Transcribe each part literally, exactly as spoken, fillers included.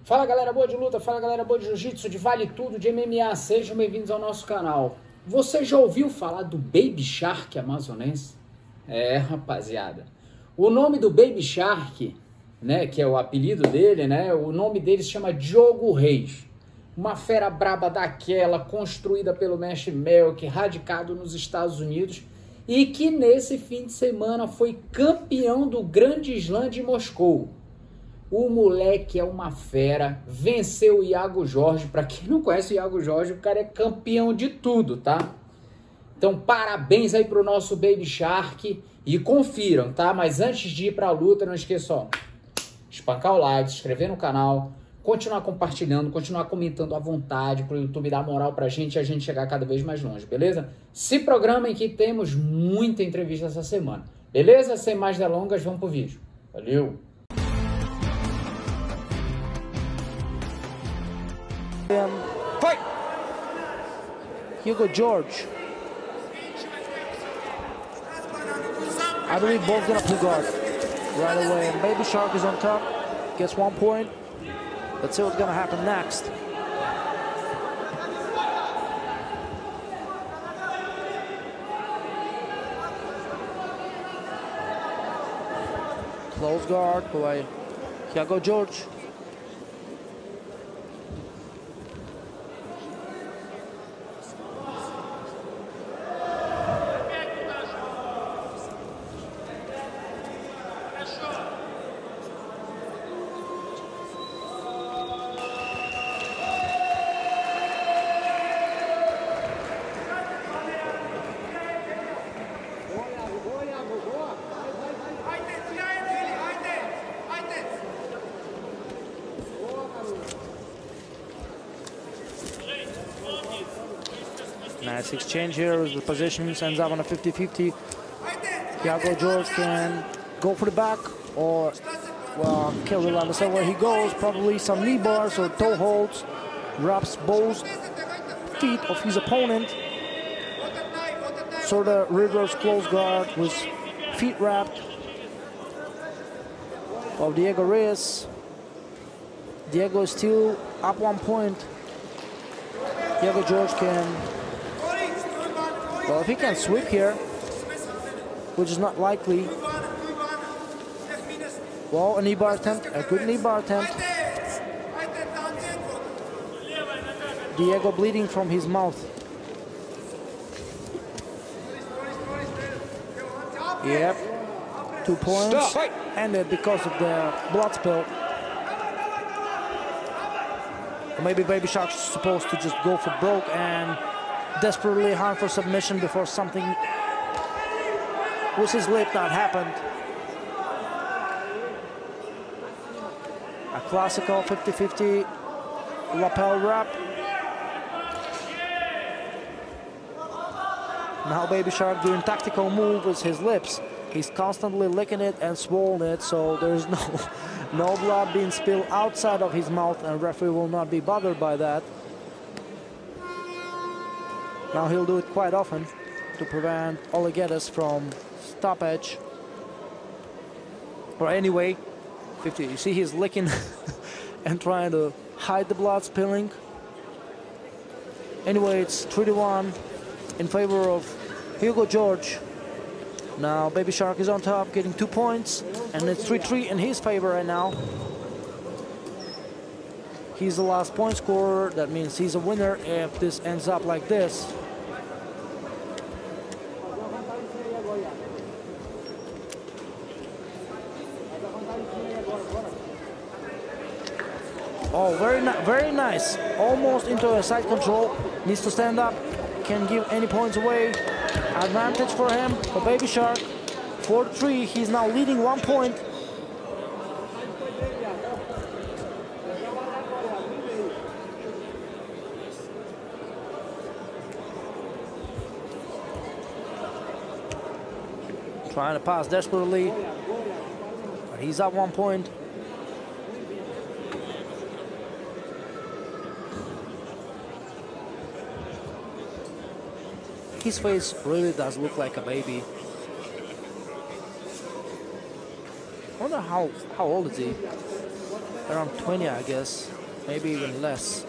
Fala galera boa de luta, fala galera boa de jiu-jitsu, de vale tudo, de M M A, sejam bem-vindos ao nosso canal. Você já ouviu falar do Baby Shark amazonense? É, rapaziada, o nome do Baby Shark, né, que é o apelido dele, né, o nome dele se chama Diogo Reis. Uma fera braba daquela, construída pelo mestre Melk, radicado nos Estados Unidos, e que nesse fim de semana foi campeão do Grande Slam de Moscou. O moleque é uma fera, venceu o Iago Jorge. Para quem não conhece o Iago Jorge, o cara é campeão de tudo, tá? Então, parabéns aí pro nosso Baby Shark e confiram, tá? Mas antes de ir pra luta, não esqueça, ó, espancar o like, se inscrever no canal, continuar compartilhando, continuar comentando à vontade pro YouTube dar moral pra gente e a gente chegar cada vez mais longe, beleza? Se programem que temos muita entrevista essa semana, beleza? Sem mais delongas, vamos pro vídeo. Valeu! Um, fight! Hugo George. I believe both gonna pull guard right away. And Baby Shark is on top, gets one point. Let's see what's gonna happen next. Close guard by Hugo George. Nice exchange here as the position ends up on a fifty fifty. Hugo George can go for the back or, well, can't really understand where he goes. Probably some knee bars or toe holds. Wraps both feet of his opponent. Sort of reverse close guard with feet wrapped of Diego Reyes. Diego is still up one point. Hugo George can, well, if he can sweep here, which is not likely. Well, a knee bar attempt, a good knee bar attempt. Diego bleeding from his mouth. Yep, two points. Stop. Ended because of the blood spill. Or maybe Baby Shark's supposed to just go for broke and desperately hunt for submission before something with his lip that happened. A classical fifty fifty lapel wrap. Now Baby Shark doing tactical move with his lips. He's constantly licking it and swallowing it, so there's no no blood being spilled outside of his mouth, and referee will not be bothered by that. Now he'll do it quite often to prevent Oligetis from stoppage. Or anyway, fifty. You see he's licking and trying to hide the blood spilling. Anyway, it's three to one in favor of Hugo George. Now Baby Shark is on top, getting two points, and it's three three in his favor right now. He's the last point scorer. That means he's a winner if this ends up like this. Oh, very, ni very nice. Almost into a side control. Needs to stand up. Can give any points away. Advantage for him, for Baby Shark. four three. He's now leading one point. Trying to pass desperately, but he's up one point. His face really does look like a baby. I wonder how, how old is he? around twenty, I guess, maybe even less.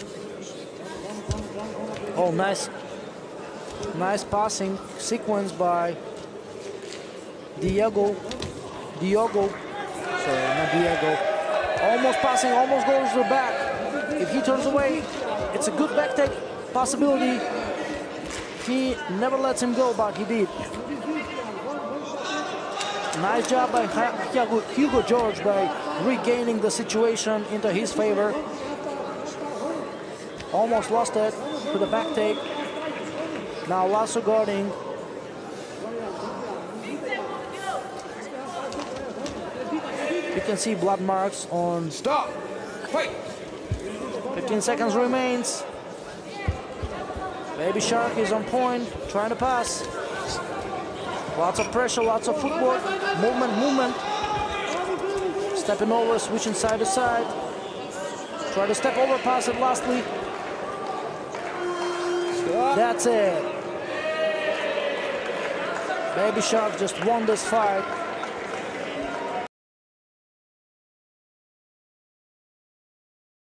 Oh, nice, nice passing sequence by Diego. Diogo, sorry, not Diego. Almost passing, almost goes to the back. If he turns away, it's a good back take possibility. He never lets him go, but he did. Nice job by Hugo George by regaining the situation into his favor. Almost lost it to the back take. Now Lasso guarding. You can see blood marks on. Stop. Wait. fifteen seconds remains. Baby Shark is on point, trying to pass. Lots of pressure, lots of footwork, movement, movement. Stepping over, switching side to side. Try to step over, pass it lastly. Stop. That's it. Baby Shark just won this fight.